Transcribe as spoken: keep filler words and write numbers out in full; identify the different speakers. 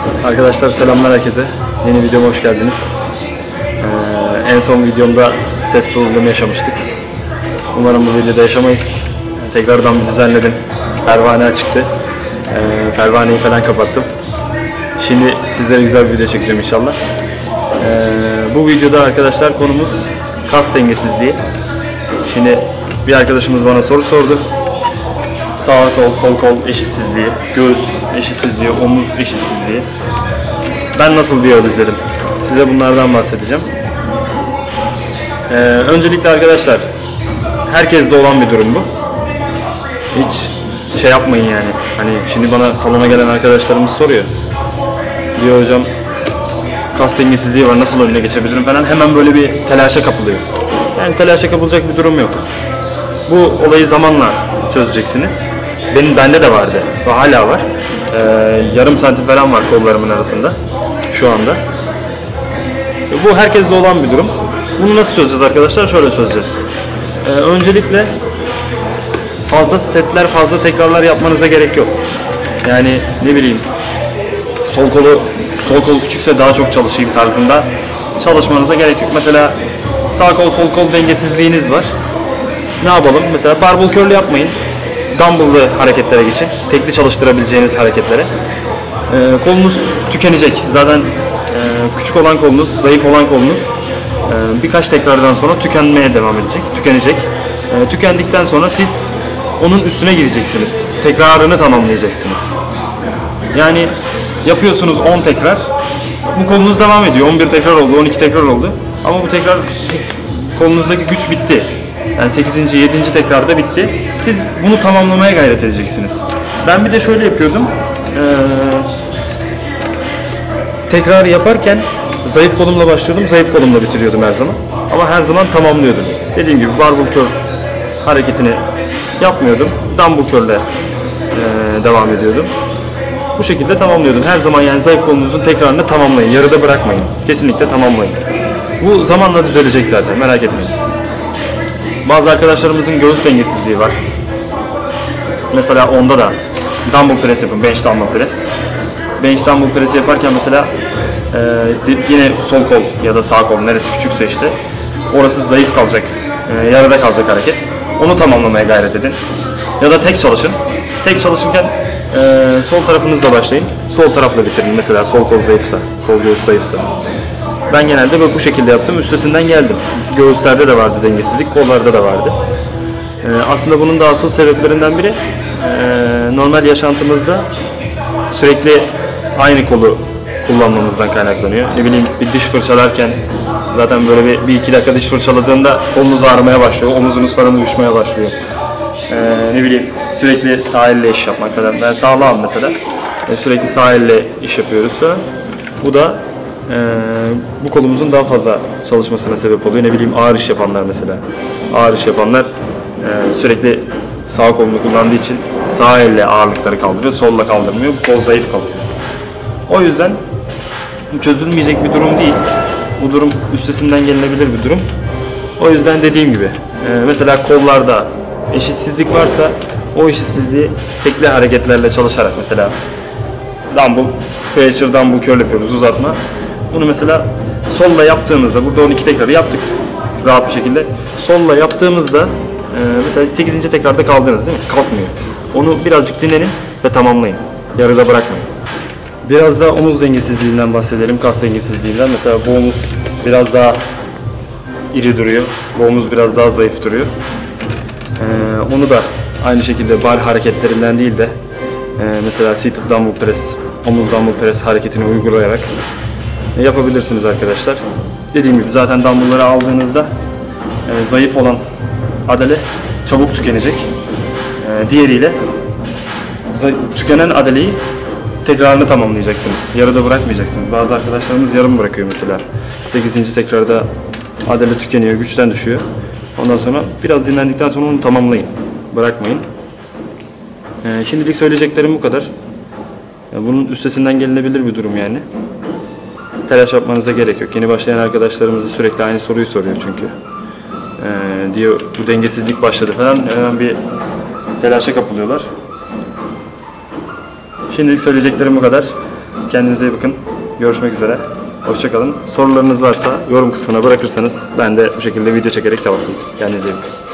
Speaker 1: Arkadaşlar selamlar herkese. Yeni videoma hoş geldiniz. Ee, en son videomda ses problemi yaşamıştık. Umarım bu videoda yaşamayız. Tekrardan bir düzenledim. Pervane açıktı. Ee, pervaneyi falan kapattım. Şimdi sizlere güzel bir video çekeceğim inşallah. Ee, bu videoda arkadaşlar konumuz kas dengesizliği. Şimdi bir arkadaşımız bana soru sordu. Sağ kol, sol kol eşitsizliği, göğüs eşitsizliği, omuz eşitsizliği. Ben nasıl bir yol izledim? Size bunlardan bahsedeceğim. Ee, öncelikle arkadaşlar, herkeste olan bir durum bu. Hiç şey yapmayın yani. Hani şimdi bana salona gelen arkadaşlarımız soruyor. Diyor hocam, kas dengesizliği var, nasıl önüne geçebilirim falan. Hemen böyle bir telaşa kapılıyor. Yani telaşa kapılacak bir durum yok. Bu olayı zamanla çözeceksiniz. Benim bende de vardı ve hala var. Ee, yarım santim falan var kollarımın arasında şu anda. Bu herkeste olan bir durum. Bunu nasıl çözeceğiz arkadaşlar? Şöyle çözeceğiz. Ee, öncelikle fazla setler, fazla tekrarlar yapmanıza gerek yok. Yani ne bileyim, sol kolu sol kol küçükse daha çok çalışayım tarzında çalışmanıza gerek yok. Mesela sağ kol sol kol dengesizliğiniz var. Ne yapalım? Mesela barbell curl yapmayın. Dumbbell'lı hareketlere geçin. Tekli çalıştırabileceğiniz hareketlere. Ee, kolunuz tükenecek. Zaten e, küçük olan kolunuz, zayıf olan kolunuz e, birkaç tekrardan sonra tükenmeye devam edecek, tükenecek. E, tükendikten sonra siz onun üstüne gideceksiniz. Tekrarını tamamlayacaksınız. Yani yapıyorsunuz on tekrar. Bu kolunuz devam ediyor. on bir tekrar oldu, on iki tekrar oldu. Ama bu tekrar kolunuzdaki güç bitti. Yani sekizinci yedinci tekrarda bitti. Siz bunu tamamlamaya gayret edeceksiniz. Ben bir de şöyle yapıyordum. Ee, tekrar yaparken zayıf kolumla başlıyordum, zayıf kolumla bitiriyordum her zaman. Ama her zaman tamamlıyordum. Dediğim gibi barbell curl hareketini yapmıyordum. Dumbbell curl'le e, devam ediyordum. Bu şekilde tamamlıyordum. Her zaman yani zayıf kolunuzun tekrarını tamamlayın. Yarıda bırakmayın. Kesinlikle tamamlayın. Bu zamanla düzelecek zaten, merak etmeyin. Bazı arkadaşlarımızın göğüs dengesizliği var. Mesela onda da dumbbell press yapın, bench dumbbell press. Bench dumbbell press yaparken mesela e, yine sol kol ya da sağ kol neresi küçükse işte orası zayıf kalacak, e, yarıda kalacak hareket. Onu tamamlamaya gayret edin. Ya da tek çalışın. Tek çalışırken e, sol tarafınızla başlayın. Sol tarafla bitirin. Mesela sol kol zayıfsa, sol göğüs zayıfsa. Ben genelde böyle bu şekilde yaptım. Üstesinden geldim. Göğüslerde de vardı dengesizlik, kollarda da vardı. Ee, aslında bunun da asıl sebeplerinden biri e, normal yaşantımızda sürekli aynı kolu kullanmamızdan kaynaklanıyor. Ne bileyim, bir diş fırçalarken zaten böyle bir, bir iki dakika diş fırçaladığında kolunuz ağrımaya başlıyor, omuzunuz falan uyuşmaya başlıyor. Ee, ne bileyim, sürekli sağ elle iş yapmak falan. Ben sağlağım mesela. Yani sürekli sağ elle iş yapıyoruz falan. Bu da Ee, bu kolumuzun daha fazla çalışmasına sebep oluyor. Ne bileyim, ağır iş yapanlar mesela. Ağır iş yapanlar e, sürekli sağ kolunu kullandığı için sağ elle ağırlıkları kaldırıyor, solla kaldırmıyor. Bu kol zayıf kalıyor. O yüzden bu çözülmeyecek bir durum değil. Bu durum üstesinden gelinebilir bir durum. O yüzden dediğim gibi e, mesela kollarda eşitsizlik varsa o eşitsizliği tekli hareketlerle çalışarak, mesela dumbbell, pressure dumbbell curl yapıyoruz, uzatma. Bunu mesela solla yaptığımızda, burada on iki tekrarı yaptık rahat bir şekilde. Solla yaptığımızda e, mesela sekizinci tekrarda kaldınız değil mi? Kalkmıyor. Onu birazcık dinlenin ve tamamlayın. Yarıda bırakmayın. Biraz da omuz dengesizliğinden bahsedelim, kas dengesizliğinden. Mesela bu omuz biraz daha iri duruyor, bu omuz biraz daha zayıf duruyor. E, onu da aynı şekilde bar hareketlerinden değil de e, mesela seated dumbbell press, omuz dumbbell press hareketini uygulayarak yapabilirsiniz arkadaşlar. Dediğim gibi zaten dumbbellları aldığınızda e, zayıf olan adale çabuk tükenecek. E, diğeriyle tükenen adaleyi tekrarını tamamlayacaksınız. Yarıda bırakmayacaksınız. Bazı arkadaşlarımız yarım bırakıyor mesela. sekizinci tekrarda adale tükeniyor, güçten düşüyor. Ondan sonra biraz dinlendikten sonra onu tamamlayın. Bırakmayın. E, şimdilik söyleyeceklerim bu kadar. Yani bunun üstesinden gelinebilir bir durum yani. Telaş yapmanıza gerek yok. Yeni başlayan arkadaşlarımız da sürekli aynı soruyu soruyor çünkü. Ee, diyor bu dengesizlik başladı falan, hemen bir telaşa kapılıyorlar. Şimdilik söyleyeceklerim bu kadar. Kendinize iyi bakın. Görüşmek üzere. Hoşçakalın. Sorularınız varsa yorum kısmına bırakırsanız ben de bu şekilde video çekerek cevaplayayım. Kendinize iyi bakın.